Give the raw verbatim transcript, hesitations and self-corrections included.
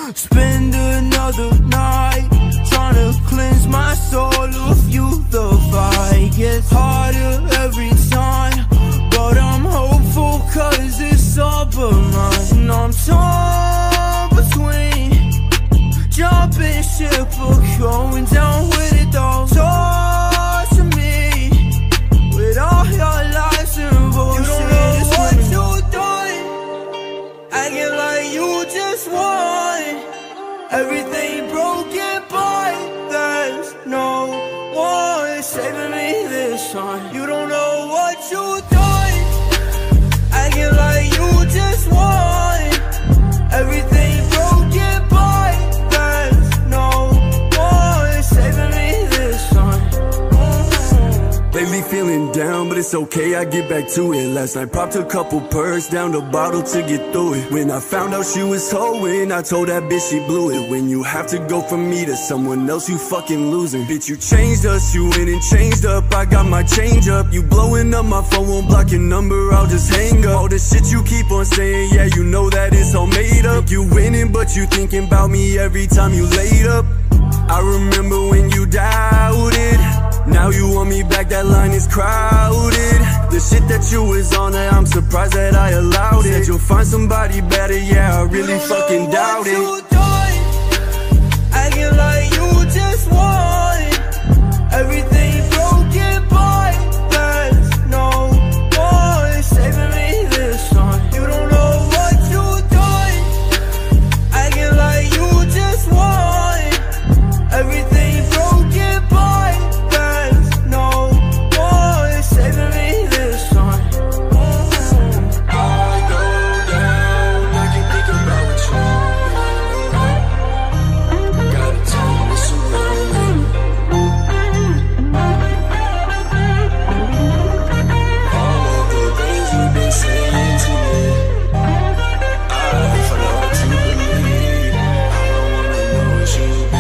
Spend another night trying to cleanse my soul of you. The fight gets harder every time, but I'm hopeful cause it's all but mine. I'm torn between jumping ship or going down with it though. Torture me with all your lies and bullshit. You don't know what you done, acting like you just won. Everything broken, but there's no one saving me this time. You don't know what you done, acting like you just won. Everything broken, but there's no one saving me this time. Lately feeling down, but it's okay, I get back to it. Last night popped a couple perks, down the bottle to get through it. When I found out she was hoeing, I told that bitch she blew it. When you have to go from me to someone else, you fucking losing. Bitch, you changed us, you went and changed up. I got my change up, you blowing up my phone, won't block your number, I'll just hang up. All the shit you keep on saying, yeah, you know that it's all made up. You winning, but you thinking about me every time you laid up. I remember when you doubted, now you want me back, that line is crowded. The shit that you was on, that I'm surprised that I allowed it. Said you'll find somebody better, yeah, I really fucking doubt it. You done, acting like you just won. Everything broken, but there's no one saving me this time. You don't know what you done, acting like you just won. Everything broken, but there's no one saving me this time. I go down, I can think about you. Gotta turn this around. All of the things you've been saying to me, I forgot to believe. I don't wanna know what you